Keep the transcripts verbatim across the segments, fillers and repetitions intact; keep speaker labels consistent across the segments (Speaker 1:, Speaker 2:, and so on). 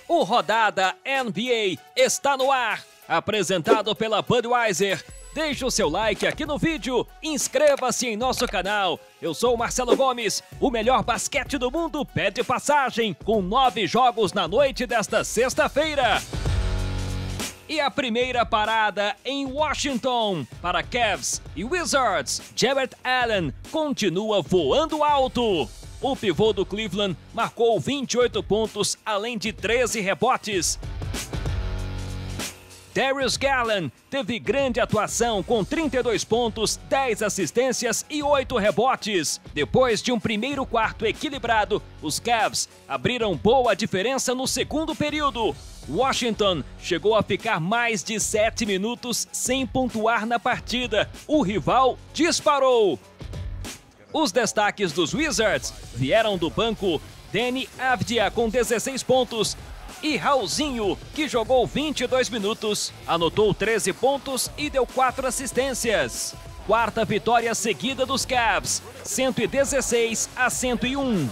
Speaker 1: O Rodada N B A está no ar, apresentado pela Budweiser. Deixe o seu like aqui no vídeo, inscreva-se em nosso canal. Eu sou o Marcelo Gomes, o melhor basquete do mundo pede passagem, com nove jogos na noite desta sexta-feira. E a primeira parada em Washington para Cavs e Wizards. Jarrett Allen continua voando alto. O pivô do Cleveland marcou vinte e oito pontos, além de treze rebotes. Darius Garland teve grande atuação com trinta e dois pontos, dez assistências e oito rebotes. Depois de um primeiro quarto equilibrado, os Cavs abriram boa diferença no segundo período. Washington chegou a ficar mais de sete minutos sem pontuar na partida. O rival disparou. Os destaques dos Wizards vieram do banco. Deni Avdija com dezesseis pontos e Raulzinho, que jogou vinte e dois minutos, anotou treze pontos e deu quatro assistências. Quarta vitória seguida dos Cavs, cento e dezesseis a cento e um.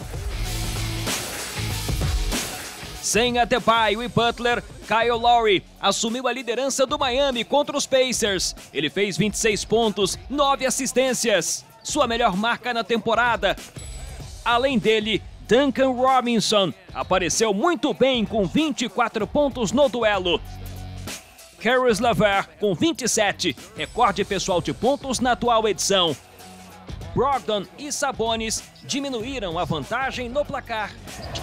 Speaker 1: Sem Adebayo e Butler, Kyle Lowry assumiu a liderança do Miami contra os Pacers. Ele fez vinte e seis pontos, nove assistências. Sua melhor marca na temporada. Além dele, Duncan Robinson apareceu muito bem com vinte e quatro pontos no duelo. Caris LeVert com vinte e sete, recorde pessoal de pontos na atual edição. Brogdon e Sabonis diminuíram a vantagem no placar.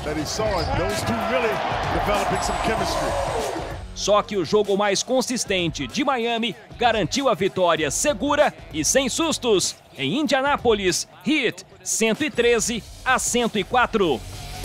Speaker 1: Só que o jogo mais consistente de Miami garantiu a vitória segura e sem sustos. Em Indianápolis, Heat cento e treze a cento e quatro.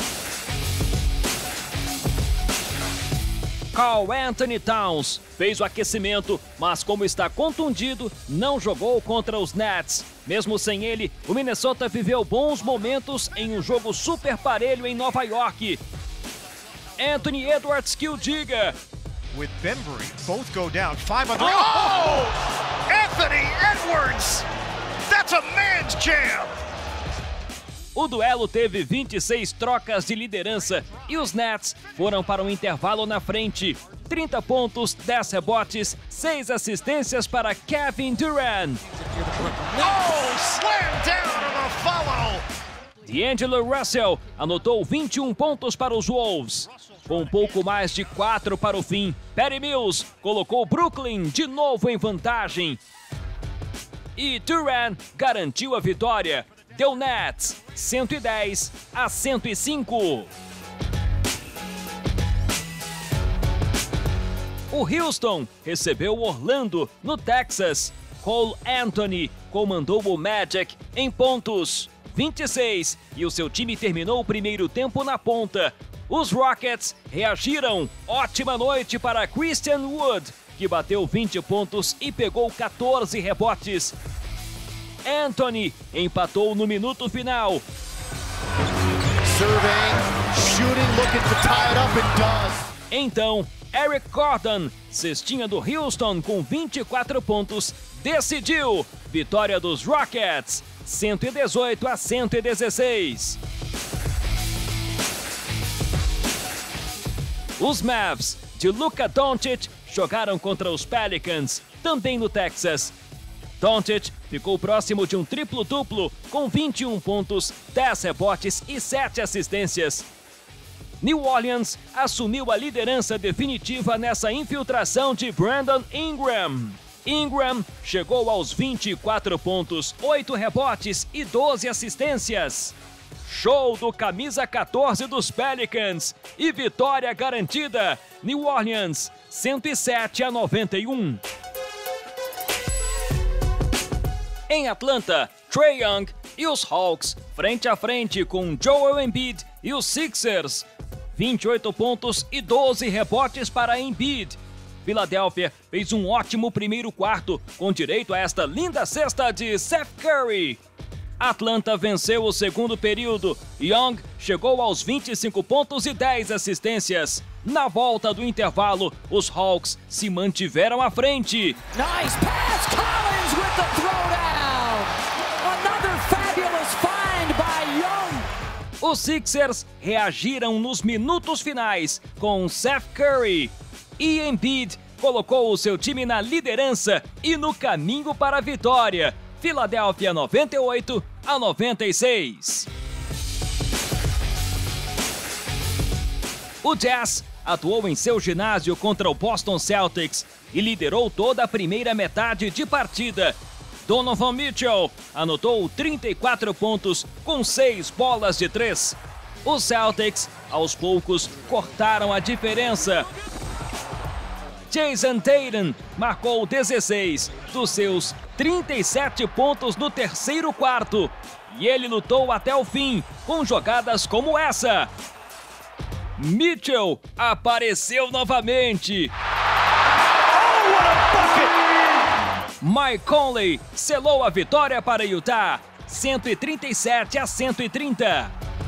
Speaker 1: Karl-Anthony Towns fez o aquecimento, mas como está contundido, não jogou contra os Nets. Mesmo sem ele, o Minnesota viveu bons momentos em um jogo super parelho em Nova York. Anthony Edwards que o diga.
Speaker 2: With Bembry, both go down, five on three. Oh! Anthony Edwards! That's a man's jam!
Speaker 1: O duelo teve vinte e seis trocas de liderança e os Nets foram para um intervalo na frente. trinta pontos, dez rebotes, seis assistências para Kevin Durant.
Speaker 2: Oh, slam down on a follow!
Speaker 1: D'Angelo Russell anotou vinte e um pontos para os Wolves. Com um pouco mais de quatro para o fim, Patty Mills colocou Brooklyn de novo em vantagem. E Durant garantiu a vitória. Deu Nets cento e dez a cento e cinco. O Houston recebeu Orlando no Texas. Cole Anthony comandou o Magic em pontos, vinte e seis, e o seu time terminou o primeiro tempo na ponta. Os Rockets reagiram. Ótima noite para Christian Wood, que bateu vinte pontos e pegou quatorze rebotes. Anthony empatou no minuto final.
Speaker 2: Surveying, shooting, looking to tie it up and does.
Speaker 1: Então, Eric Gordon, cestinha do Houston com vinte e quatro pontos, decidiu. Vitória dos Rockets, cento e dezoito a cento e dezesseis. Os Mavs de Luka Doncic jogaram contra os Pelicans, também no Texas. Doncic ficou próximo de um triplo-duplo com vinte e um pontos, dez rebotes e sete assistências. New Orleans assumiu a liderança definitiva nessa infiltração de Brandon Ingram. Ingram chegou aos vinte e quatro pontos, oito rebotes e doze assistências. Show do camisa quatorze dos Pelicans e vitória garantida. New Orleans, cento e sete a noventa e um. Em Atlanta, Trae Young e os Hawks frente a frente com Joel Embiid e os Sixers. vinte e oito pontos e doze rebotes para Embiid. Philadelphia fez um ótimo primeiro quarto, com direito a esta linda cesta de Seth Curry. Atlanta venceu o segundo período. Young chegou aos vinte e cinco pontos e dez assistências. Na volta do intervalo, os Hawks se mantiveram à frente.
Speaker 3: Nice pass, Collins with the throwdown. Another fabulous find by Young.
Speaker 1: Os Sixers reagiram nos minutos finais com Seth Curry e Embiid colocou o seu time na liderança e no caminho para a vitória. Filadélfia noventa e oito a noventa e seis. O Jazz atuou em seu ginásio contra o Boston Celtics e liderou toda a primeira metade de partida. Donovan Mitchell anotou trinta e quatro pontos com seis bolas de três. Os Celtics, aos poucos, cortaram a diferença. Jason Tatum marcou dezesseis dos seus trinta e sete pontos no terceiro quarto. E ele lutou até o fim, com jogadas como essa. Mitchell apareceu novamente.
Speaker 2: Oh, what a bucket!
Speaker 1: Mike Conley selou a vitória para Utah, cento e trinta e sete a cento e trinta.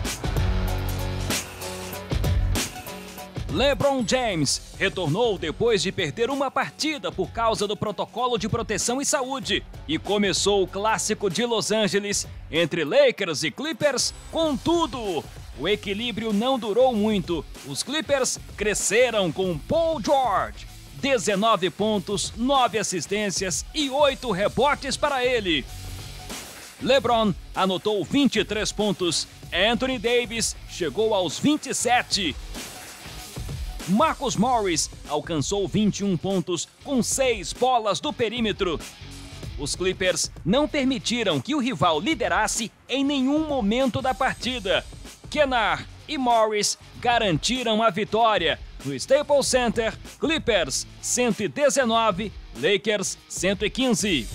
Speaker 1: LeBron James retornou depois de perder uma partida por causa do protocolo de proteção e saúde e começou o clássico de Los Angeles entre Lakers e Clippers com tudo. O equilíbrio não durou muito. Os Clippers cresceram com Paul George. dezenove pontos, nove assistências e oito rebotes para ele. LeBron anotou vinte e três pontos. Anthony Davis chegou aos vinte e sete. Marcus Morris alcançou vinte e um pontos com seis bolas do perímetro. Os Clippers não permitiram que o rival liderasse em nenhum momento da partida. Kennard e Morris garantiram a vitória. No Staples Center, Clippers cento e dezenove, Lakers cento e quinze.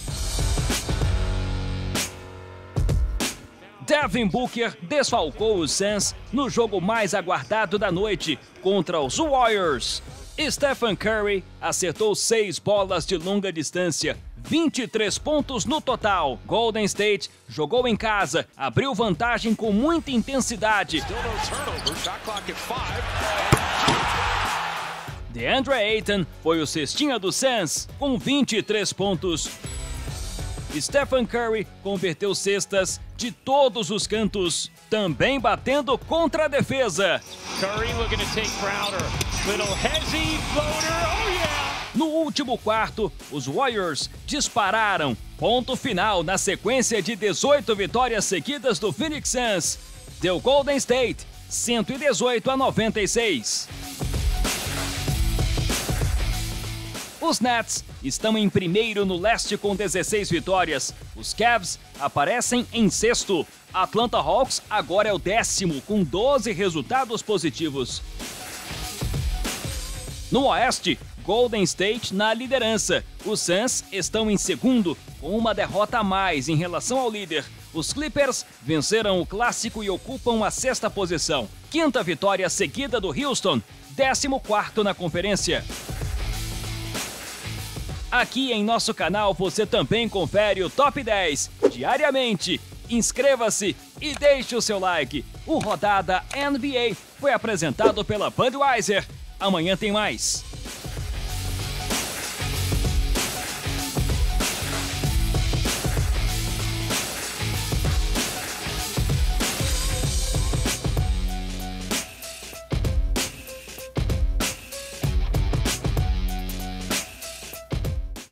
Speaker 1: Devin Booker desfalcou os Suns no jogo mais aguardado da noite contra os Warriors. Stephen Curry acertou seis bolas de longa distância, vinte e três pontos no total. Golden State jogou em casa, abriu vantagem com muita intensidade. DeAndre Ayton foi o cestinha do Suns com vinte e três pontos. Stephen Curry converteu cestas de todos os cantos, também batendo contra a defesa.
Speaker 4: Curry looking to take Crowder. Little hezzy floater. Oh yeah!
Speaker 1: No último quarto, os Warriors dispararam. Ponto final na sequência de dezoito vitórias seguidas do Phoenix Suns. Deu Golden State cento e dezoito a noventa e seis. Os Nets estão em primeiro no leste com dezesseis vitórias. Os Cavs aparecem em sexto. Atlanta Hawks agora é o décimo com doze resultados positivos. No oeste, Golden State na liderança. Os Suns estão em segundo com uma derrota a mais em relação ao líder. Os Clippers venceram o clássico e ocupam a sexta posição. Quinta vitória seguida do Houston, décimo quarto na conferência. Aqui em nosso canal você também confere o Top dez diariamente. Inscreva-se e deixe o seu like. O Rodada N B A foi apresentado pela Budweiser. Amanhã tem mais.